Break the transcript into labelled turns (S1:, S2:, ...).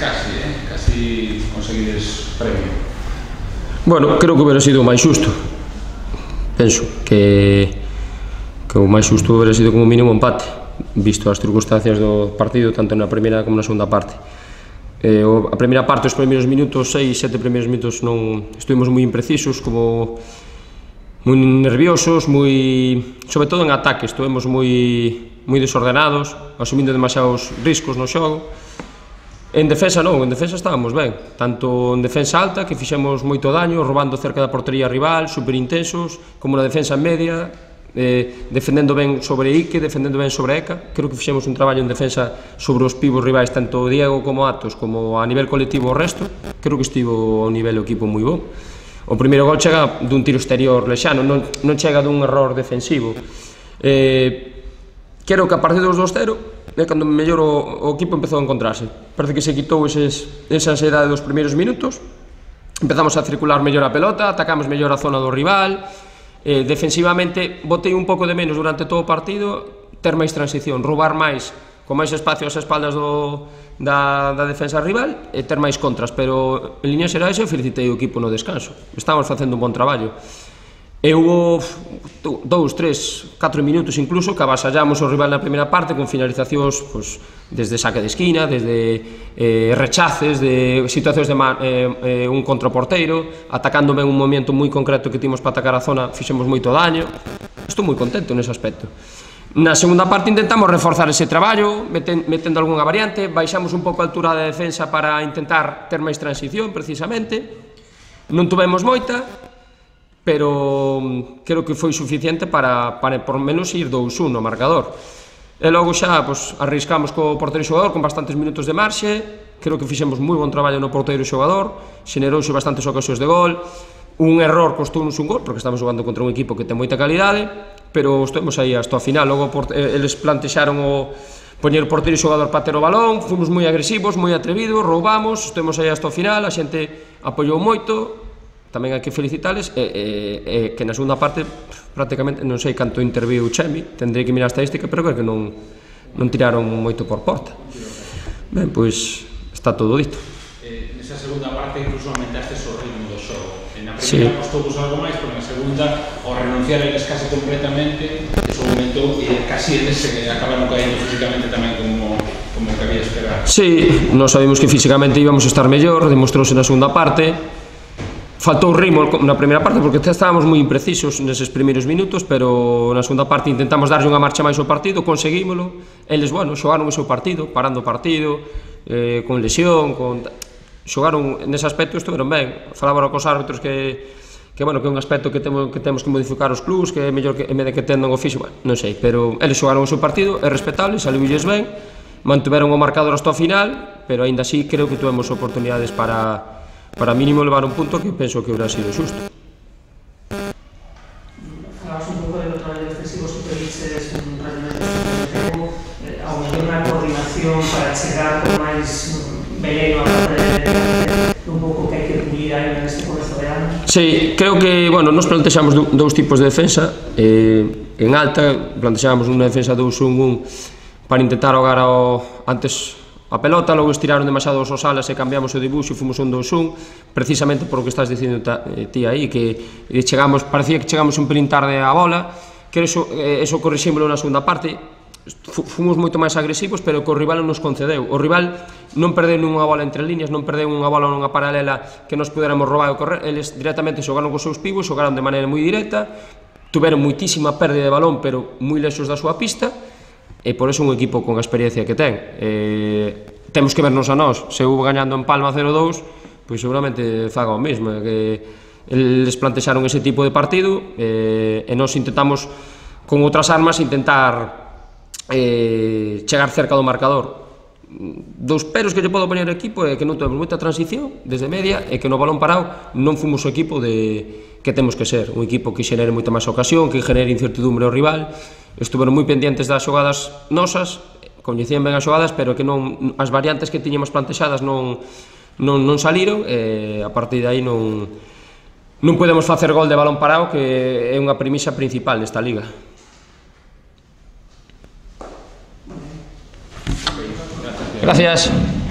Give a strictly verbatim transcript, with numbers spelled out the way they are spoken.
S1: casi, eh? Casi conseguides premio.
S2: Bueno, creo que hubiera sido o máis xusto. Penso que, que o máis xusto hubiera sido como mínimo empate, visto as circunstancias do partido, tanto na primeira como na segunda parte. Eh, a primeira parte, os primeiros minutos, seis, sete primeiros minutos, non estuvimos moi imprecisos, como moi nerviosos, moi, sobre todo en ataque, estuvemos moi, moi desordenados, asumindo demasiados riscos no xogo. En defensa non, en defensa estábamos ben, tanto en defensa alta, que fixemos moito daño, robando cerca da portería rival, superintensos, como na defensa media, eh, defendendo ben sobre Ike, defendendo ben sobre Eka. Creo que fixemos un traballo en defensa sobre os pivos rivais, tanto Diego como Atos, como a nivel colectivo o resto. Creo que estivo ao nivel o equipo moi bon. O primeiro gol chega dun tiro exterior lexano, non, non chega dun error defensivo. Eh, creo que a partir dos dos cero é cando mellor o, o equipo empezou a encontrarse. Parece que se quitou eses, esa ansiedade dos primeiros minutos, empezamos a circular mellor a pelota, atacamos mellor a zona do rival, eh, defensivamente botei un pouco de menos durante todo o partido, ter máis transición, roubar máis, con máis espacio ás espaldas do, da, da defensa rival e ter máis contras, pero en líneas xerais eu felicitei o equipo no descanso, estamos facendo un bon traballo. E hubo dous, tres, catro minutos incluso que avasallamos o rival na primeira parte con finalizacións pues, desde saque de esquina, desde eh, rechaces, de situacións de man, eh, eh, un contra o porteiro, atacando ben un movimento moi concreto que timos para atacar a zona, fixemos moito daño. Estou moi contento nese aspecto. Na segunda parte intentamos reforzar ese traballo, meten, metendo algunha variante, baixamos un pouco a altura da defensa para intentar ter máis transición, precisamente. Non tuvemos moita, pero creo que foi suficiente para, para por menos ir dous un no marcador. E logo xa pues, arriscamos co porteiro xogador con bastantes minutos de marxe, creo que fixemos moi bon traballo no porteiro xogador, xenerouse bastantes ocasións de gol, un error costounos un gol, porque estamos jugando contra un equipo que ten moita calidade, pero estuvemos aí hasta o final, logo eles plantexaron o poñer o porteiro xogador para ter o balón, fomos moi agresivos, moi atrevidos, roubamos, estuvemos aí hasta o final, a xente apoiou moito. Tamén hai que felicitales, e, e, e que na segunda parte prácticamente non sei canto interviu Chemi, tendrei que mirar a estadística, pero creo que non, non tiraron moito por porta. Ben, pois está todo dito.
S1: Eh, nesa segunda parte incluso aumentastes o ritmo do xogo. Na primeira sí. Costounos algo máis, pero na segunda, ao renunciar eles case completamente, eso aumentou e casi eles se acabaron caendo físicamente tamén como, como que había esperar.
S2: Sí, nós sabemos que físicamente íbamos a estar mellor, demostrouse na segunda parte. Faltou ritmo na primeira parte porque estábamos moi imprecisos neses primeiros minutos, pero na segunda parte intentamos darlle unha marcha máis ao partido, conseguímolo. Eles, bueno, xogaron o seu partido, parando o partido, eh, con lesión, con... xogaron nese aspecto, estuveron ben. Falaban cos árbitros que, que, bueno, que é un aspecto que temos que, temos que modificar os clubs, que é mellor que en vez de que tendan o fixo, bueno, non sei, pero eles xogaron o seu partido, é respetable, saliulles ben, mantuveron o marcador hasta o final, pero aínda así creo que tuvemos oportunidades para para mínimo levar un punto que penso que hubiera sido xusto.
S3: Falabas un pouco de traballo defensivo, se te dices un rendimento defensivo, ao mellor unha coordinación para chegar con máis veleno a parte un pouco que hai que pulir aí neste comezo de ano.
S2: Sí, creo que, bueno, nos plantexamos dous tipos de defensa, eh, en alta plantexamos unha defensa dous un un para intentar ahogar ao, antes a pelota, logo estiraron demasiado os alas e cambiamos o dibuixo e fomos un dous un, precisamente por o que estás dicindo ti aí, que chegamos, parecía que chegamos un pelín tarde á bola, que eso, eso corrixímolo na segunda parte, fomos moito máis agresivos, pero que o rival non nos concedeu. O rival non perdeu nunha bola entre líneas, non perdeu unha bola nunha paralela que nos puderamos roubar e correr, eles directamente xogaron cos seus pivos, xogaron de maneira moi directa, tuveron moitísima pérdida de balón, pero moi lexos da súa pista, e por eso un equipo con a experiencia que ten. Eh, temos que vernos a nós, se hubo gañando en Palma cero dous, pois seguramente faga o mesmo, que eles plantexaron ese tipo de partido, eh, e nós intentamos con outras armas intentar eh, chegar cerca do marcador. Dos peros que lle podo poñer ao equipo é que non temos moita transición desde media e que no balón parado non fomos o equipo de que temos que ser, un equipo que xenere moita máis ocasión, que genere incertidumbre ao rival. Estuveron moi pendientes das xogadas nosas, coñecían ben as xogadas, pero que non, as variantes que tiñamos plantexadas non, non, non saliron, e a partir de aí non, non podemos facer gol de balón parado, que é unha premisa principal desta liga. Gracias.